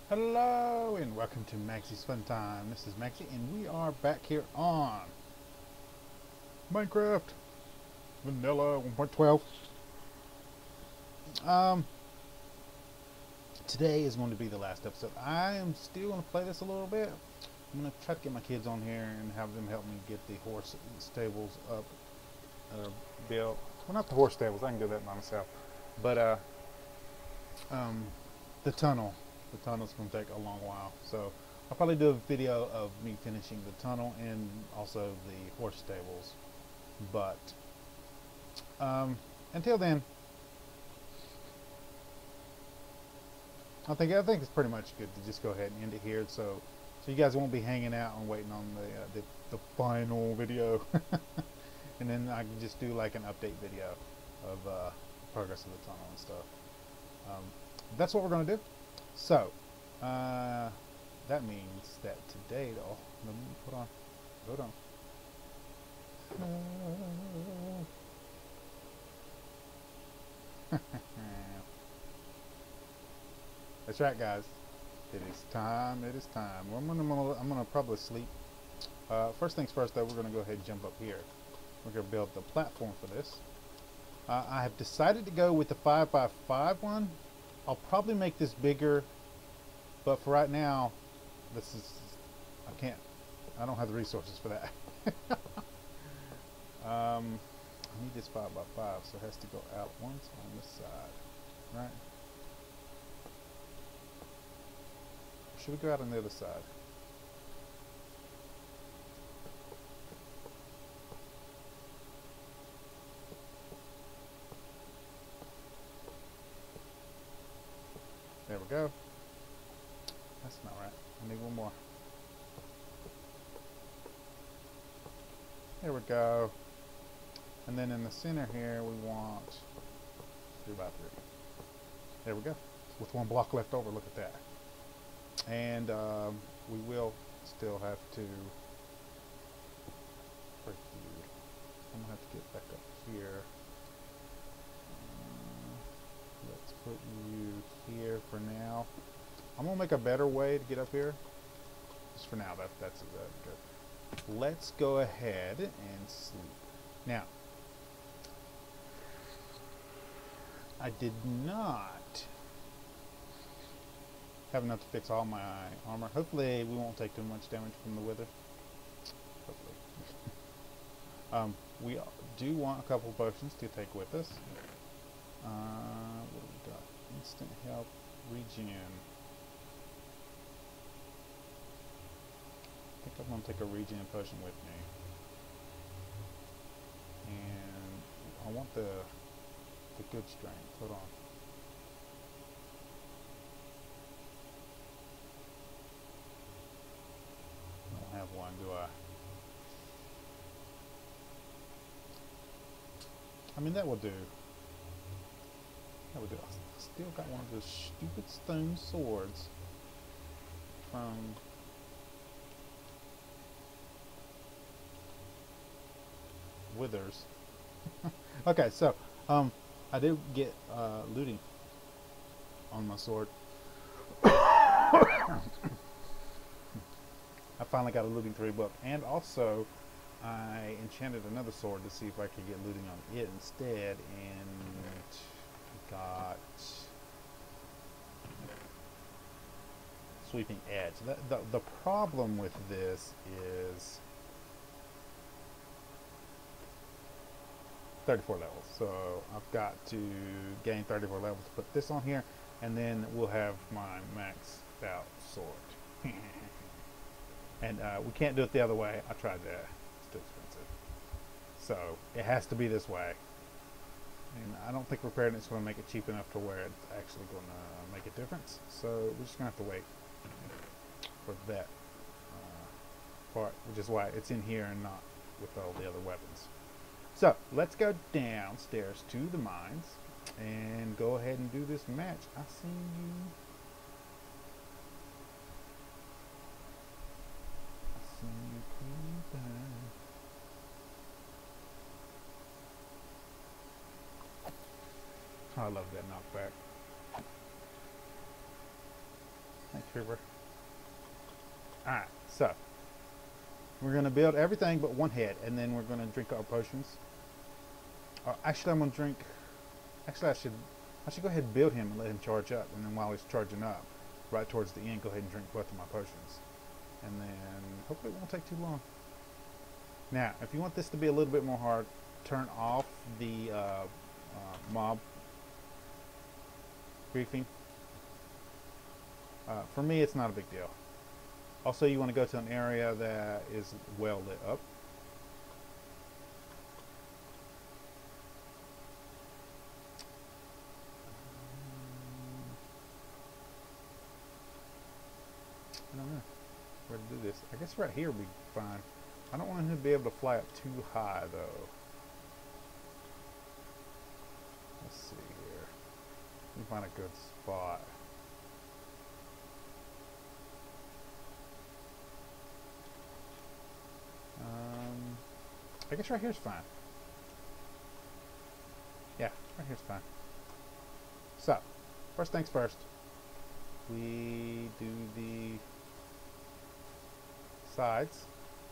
Hello and welcome to Maxie's Fun Time. This is Maxie and we are back here on Minecraft Vanilla 1.12. Um, Today is going to be the last episode. I am still going to play this a little bit. I'm going to try to get my kids on here and have them help me get the horse stables up, built. Well, not the horse stables. I can do that by myself. But um, the tunnel. The tunnel's going to take a long while. So I'll probably do a video of me finishing the tunnel and also the horse stables. But until then, I think it's pretty much good to just go ahead and end it here. So you guys won't be hanging out and waiting on the final video, and then I can just do like an update video of progress of the tunnel and stuff. That's what we're going to do. So that means that today, though, let me put on, hold on. That's right, guys. It is time. It is time. Well, I'm gonna probably sleep. First things first, though, we're gonna go ahead and jump up here. We're gonna build the platform for this. I have decided to go with the 5x5 one. I'll probably make this bigger, but for right now, this is I don't have the resources for that. I need this 5x5, so it has to go out once on this side, right? Should we go out on the other side? There we go. That's not right. I need one more. There we go. And then in the center here, we want 3x3. There we go. With one block left over, look at that. And we will still have to break you. I'm gonna have to get back up here. Let's put you here for now. I'm gonna make a better way to get up here. Just for now, that's good. Let's go ahead and sleep. Now, I did not have enough to fix all my armor. Hopefully we won't take too much damage from the wither. Hopefully. We do want a couple potions to take with us. What do we got? Instant health, regen. I think I'm going to take a regen potion with me. And I want the good strength. Hold on. I don't have one, do I? I mean, that will do. That would do. I still got one of those stupid stone swords from Withers. Okay, so I did get looting on my sword. I finally got a looting 3 book, and also I enchanted another sword to see if I could get looting on it instead, and got sweeping edge. The problem with this is 34 levels, so I've got to gain 34 levels to put this on here, and then we'll have my maxed out sword. And we can't do it the other way. I tried that. It's too expensive. So it has to be this way. And I don't think repairing it's going to make it cheap enough to where it's actually going to make a difference. So we're just going to have to wait for that part, which is why it's in here and not with all the other weapons. So let's go downstairs to the mines and go ahead and do this match. I see you. I see you creeping. I love that knockback. creeper. Alright, so we're going to build everything but one head, and then we're going to drink our potions. Actually, I'm going to drink... Actually, I should go ahead and build him and let him charge up, and then while he's charging up, right towards the end, go ahead and drink both of my potions. And then, hopefully it won't take too long. Now, if you want this to be a little bit more hard, turn off the mob griefing. For me, it's not a big deal. Also, you want to go to an area that is well lit up. I don't know where to do this. I guess right here would be fine. I don't want him to be able to fly up too high, though. Let's see here. Let me find a good spot. I guess right here's fine. Yeah, right here's fine. So, first things first. We do the sides.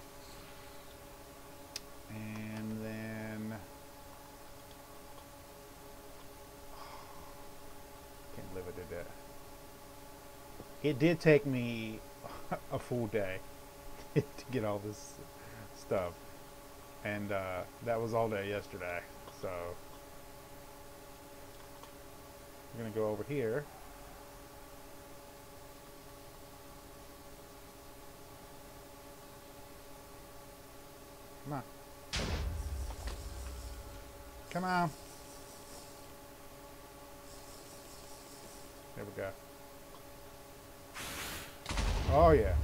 And then... Can't believe I did that. It did take me a full day to get all this stuff. And that was all day yesterday. So we're going to go over here. Come on. Come on. There we go. Oh yeah.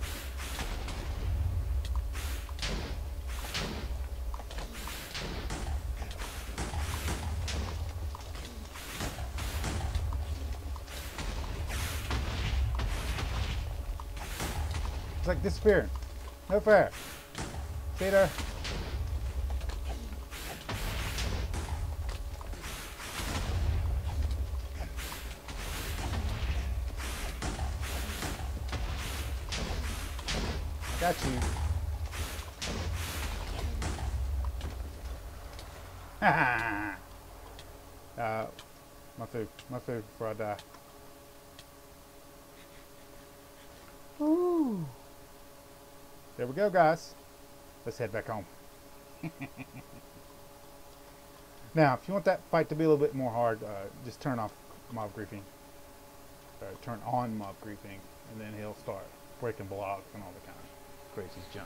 It's like disappearing. No fair. Peter. Got you. My food before I die. Ooh. There we go, guys. Let's head back home. Now, if you want that fight to be a little bit more hard, just turn off mob griefing. Turn on mob griefing, and then he'll start breaking blocks and all the kind of crazy junk.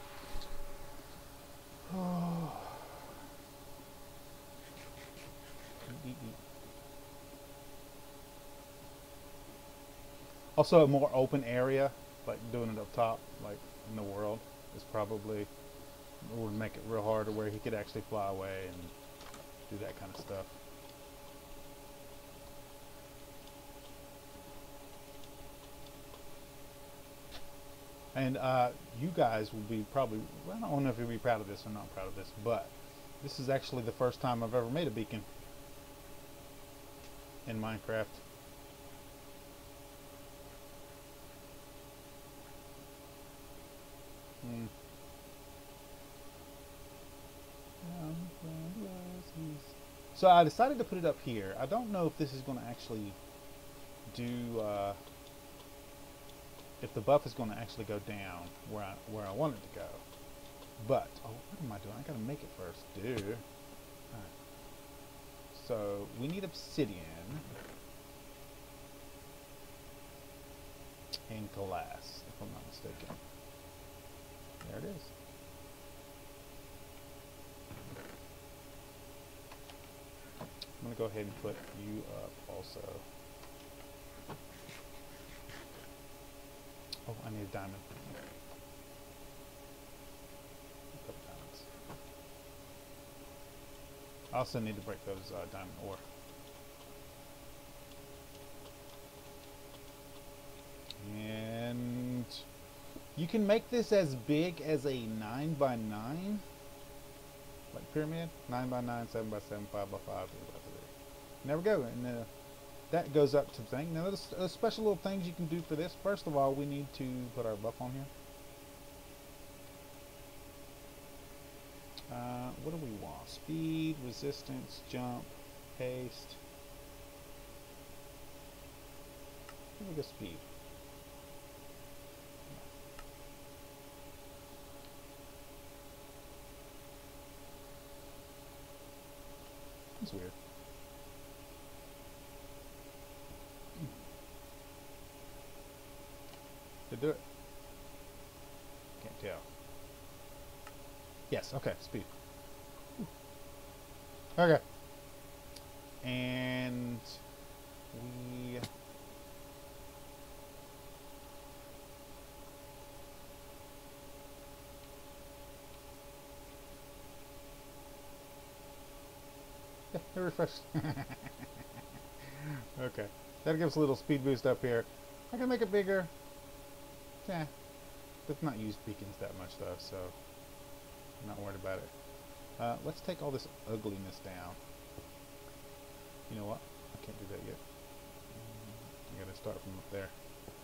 Also, a more open area, like doing it up top, like in the world, is probably would make it real hard to where he could actually fly away and do that kind of stuff. And you guys will be probably, well, I don't know if you'll be proud of this or not proud of this, but this is actually the first time I've ever made a beacon in Minecraft. So I decided to put it up here. I don't know if this is going to actually do, if the buff is going to actually go down where I want it to go. But, oh, what am I doing? I got to make it first, dude. Alright. So, we need obsidian and glass, if I'm not mistaken. There it is. I'm going to go ahead and put you up also. Oh, I need a diamond. A couple diamonds. I also need to break those diamond ore. And you can make this as big as a 9x9, like pyramid. 9x9, 7x7, 5x5, 3x3. There we go. And that goes up to the thing. Now there's special little things you can do for this. First of all, we need to put our buff on here. What do we want? Speed, resistance, jump, haste. Here we go, speed. That's weird. Did it do it? Can't tell. Yes, okay, speed. Okay. And we yeah, it refreshed. Okay. That gives a little speed boost up here. I can make it bigger. Yeah. Let's not use beacons that much though, so I'm not worried about it. Let's take all this ugliness down. You know what? I can't do that yet. I gotta start from up there.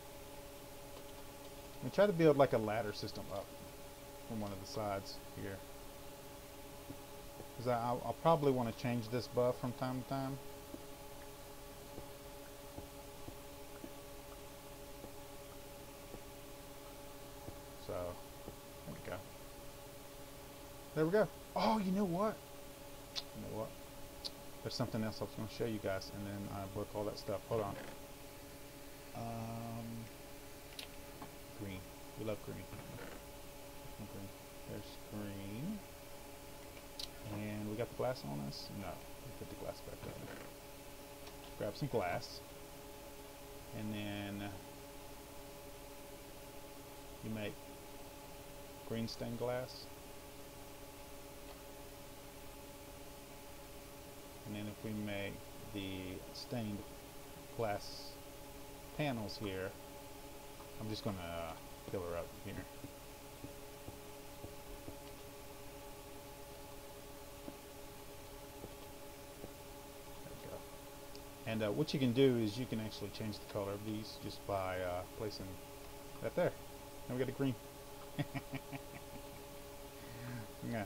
We try to build like a ladder system up from one of the sides here. Because I'll probably want to change this buff from time to time. So, there we go. There we go. Oh, you know what? You know what? There's something else I was going to show you guys, and then I broke all that stuff. Hold on. Green. We love green. Green. There's green. And we got the glass on us? No. We put the glass back up. Grab some glass. And then you make green stained glass. And then if we make the stained glass panels here, I'm just going to fill her up here. There we go. And what you can do is you can actually change the color of these just by placing that there. Now we got a green. Yeah.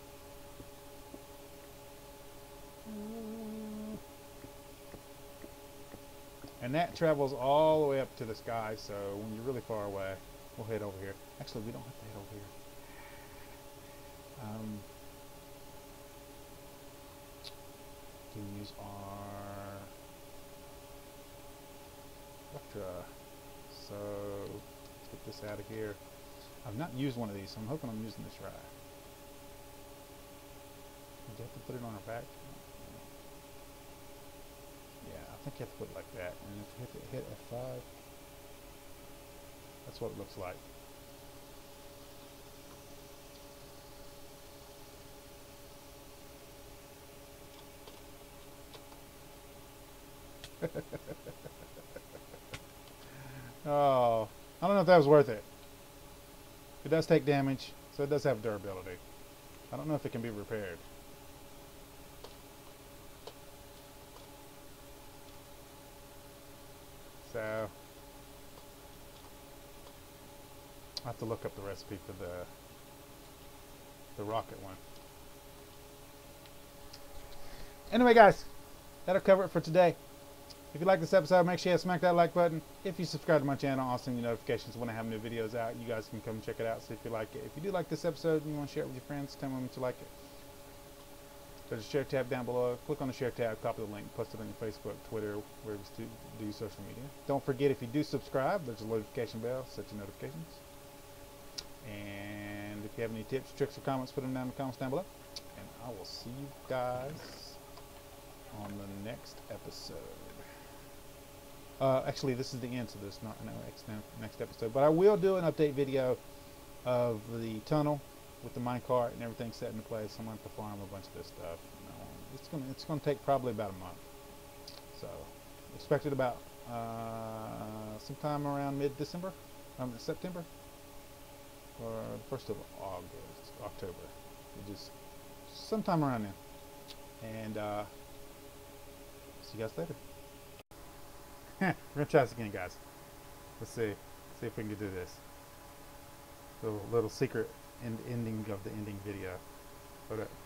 And that travels all the way up to the sky, so when you're really far away, we'll head over here. Actually, we don't have to head over here. We can use our Electra. So, let's get this out of here. I've not used one of these, so I'm hoping I'm using this right. Did you have to put it on our back? Yeah, I think you have to put it like that. And if you hit F5, that's what it looks like. Oh, I don't know if that was worth it. It does take damage, so it does have durability. I don't know if it can be repaired. So I have to look up the recipe for the rocket one. Anyway, guys, that'll cover it for today. If you like this episode, make sure you smack that like button. If you subscribe to my channel, I'll send you notifications when I have new videos out. You guys can come check it out, see if you like it. If you do like this episode and you want to share it with your friends, tell them that you like it. There's a share tab down below. Click on the share tab, copy the link, post it on your Facebook, Twitter, wherever you do social media. Don't forget, if you do subscribe, there's a notification bell, set your notifications. And if you have any tips, tricks, or comments, put them down in the comments down below. And I will see you guys on the next episode. Actually, this is the end, so there's not no next episode. But I will do an update video of the tunnel with the minecart and everything set into place. I'm going to farm a bunch of this stuff. It's gonna take probably about a month. So expect it about sometime around mid-December, September, or the 1st of October. Just sometime around then. And see you guys later. We're gonna try this again, guys. Let's see. See if we can do this. Little secret ending of the ending video. Hold up.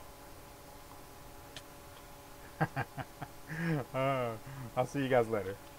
I'll see you guys later.